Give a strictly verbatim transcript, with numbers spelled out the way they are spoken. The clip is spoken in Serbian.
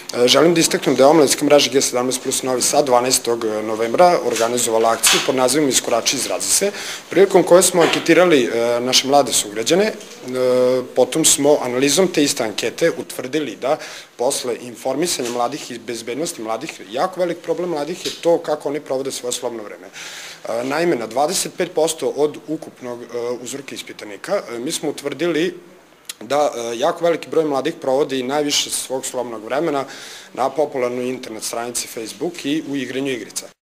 Želim da istaknem da je omladinska mreža G sedamnaest plus Novi Sad dvanaestog novembra organizovala akciju pod nazivom Iskorači i izrazi se, prilikom koje smo anketirali naše mlade sugrađane. Potom smo analizom te iste ankete utvrdili da posle informisanja mladih i bezbednosti mladih, jako velik problem mladih je to kako oni provode svoje slobodno vreme. Naime, na dvadeset pet posto od ukupnog uzorka ispitanika mi smo utvrdili da jako veliki broj mladih provodi najviše svog slobodnog vremena na popularnoj internet stranici Facebook i u igranju igrica.